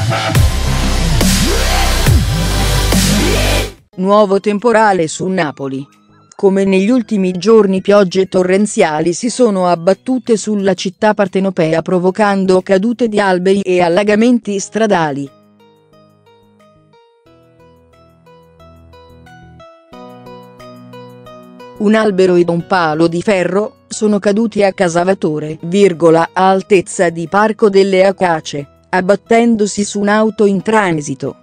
Nuovo temporale su Napoli. Come negli ultimi giorni piogge torrenziali si sono abbattute sulla città partenopea provocando cadute di alberi e allagamenti stradali. Un albero ed un palo di ferro sono caduti a Casavatore, a altezza di Parco delle Acacie, abbattendosi su un'auto in transito.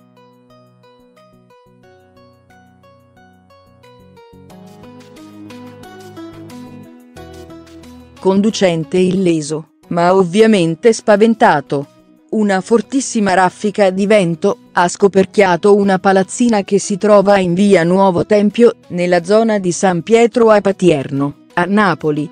Conducente illeso, ma ovviamente spaventato. Una fortissima raffica di vento ha scoperchiato una palazzina che si trova in via Nuovo Tempio, nella zona di San Pietro a Patierno, a Napoli.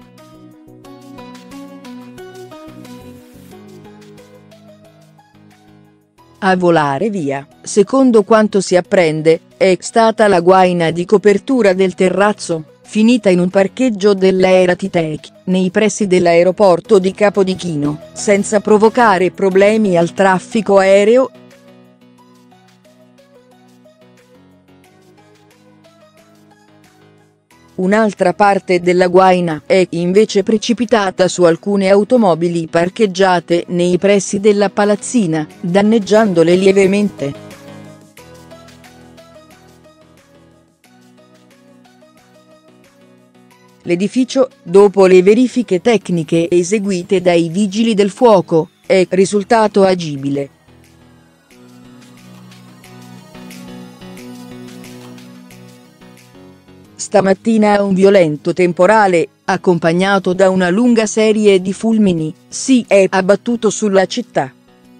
A volare via, secondo quanto si apprende, è stata la guaina di copertura del terrazzo, finita in un parcheggio dell'Eratitech, nei pressi dell'aeroporto di Capodichino, senza provocare problemi al traffico aereo. Un'altra parte della guaina è invece precipitata su alcune automobili parcheggiate nei pressi della palazzina, danneggiandole lievemente. L'edificio, dopo le verifiche tecniche eseguite dai vigili del fuoco, è risultato agibile. Stamattina un violento temporale, accompagnato da una lunga serie di fulmini, si è abbattuto sulla città.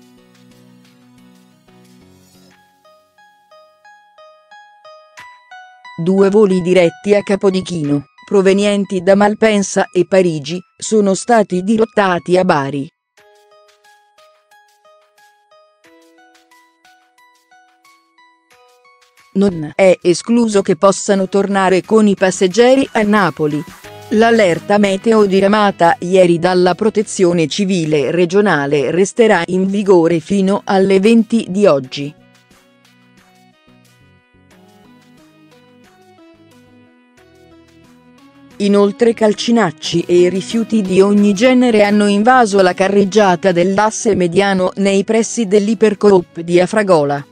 Due voli diretti a Capodichino, provenienti da Malpensa e Parigi, sono stati dirottati a Bari. Non è escluso che possano tornare con i passeggeri a Napoli. L'allerta meteo diramata ieri dalla Protezione Civile regionale resterà in vigore fino alle 20 di oggi. Inoltre calcinacci e rifiuti di ogni genere hanno invaso la carreggiata dell'asse mediano nei pressi dell'Ipercoop di Afragola.